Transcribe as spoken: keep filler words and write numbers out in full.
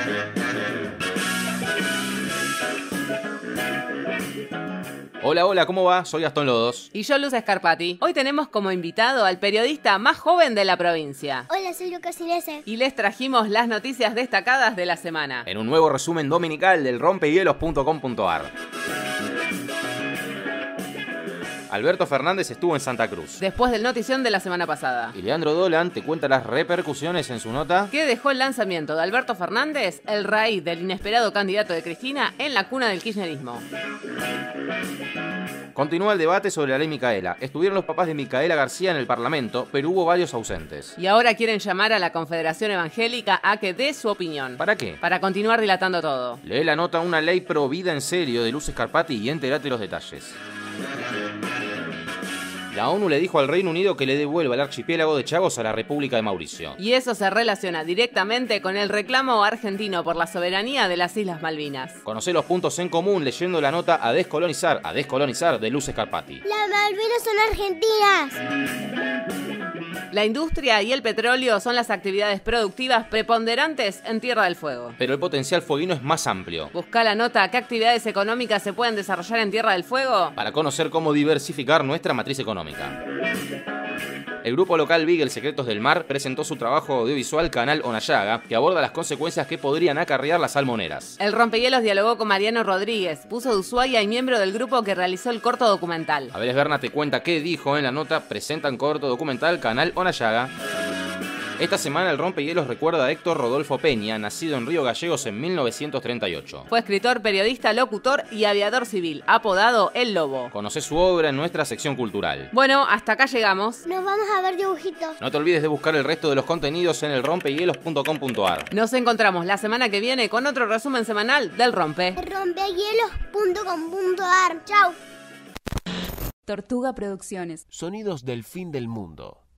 Hola, hola, ¿cómo va? Soy Gastón Lodos. Y yo, Luz Scarpati. Hoy tenemos como invitado al periodista más joven de la provincia. Hola, soy Lucas Inese. Y les trajimos las noticias destacadas de la semana. En un nuevo resumen dominical del rompehielos punto com punto ar. Alberto Fernández estuvo en Santa Cruz. Después del notición de la semana pasada. Y Leandro Dolan te cuenta las repercusiones en su nota. ¿Qué dejó el lanzamiento de Alberto Fernández, el raíz del inesperado candidato de Cristina, en la cuna del kirchnerismo? Continúa el debate sobre la ley Micaela. Estuvieron los papás de Micaela García en el Parlamento, pero hubo varios ausentes. Y ahora quieren llamar a la Confederación Evangélica a que dé su opinión. ¿Para qué? Para continuar dilatando todo. Lee la nota Una ley pro vida en serio de Luz Scarpati y entérate los detalles. La ONU le dijo al Reino Unido que le devuelva el archipiélago de Chagos a la República de Mauricio. Y eso se relaciona directamente con el reclamo argentino por la soberanía de las Islas Malvinas. Conocé los puntos en común leyendo la nota A descolonizar, a descolonizar de Luz Scarpati. Las Malvinas son argentinas. La industria y el petróleo son las actividades productivas preponderantes en Tierra del Fuego. Pero el potencial fueguino es más amplio. Busca la nota ¿Qué actividades económicas se pueden desarrollar en Tierra del Fuego? Para conocer cómo diversificar nuestra matriz económica. El grupo local Beagle Secretos del Mar presentó su trabajo audiovisual Canal Onallaga, que aborda las consecuencias que podrían acarrear las salmoneras. El rompehielos dialogó con Mariano Rodríguez, puso de Ushuaia y miembro del grupo que realizó el corto documental. Abeles Berna te cuenta qué dijo en la nota Presentan corto documental Canal Onallaga. Esta semana el rompehielos recuerda a Héctor Rodolfo Peña, nacido en Río Gallegos en mil novecientos treinta y ocho. Fue escritor, periodista, locutor y aviador civil, apodado El Lobo. Conocé su obra en nuestra sección cultural. Bueno, hasta acá llegamos. Nos vamos a ver dibujitos. No te olvides de buscar el resto de los contenidos en el rompehielos punto com punto ar. Nos encontramos la semana que viene con otro resumen semanal del Rompe. rompehielos punto com punto ar. Chau. Tortuga Producciones. Sonidos del fin del mundo.